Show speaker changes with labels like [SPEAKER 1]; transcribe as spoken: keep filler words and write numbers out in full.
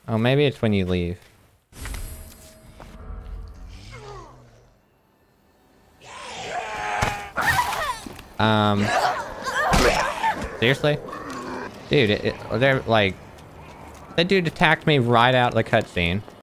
[SPEAKER 1] Oh, maybe it's when you leave. Um... Seriously? Dude, it, it, they're like... That dude attacked me right out of the cutscene.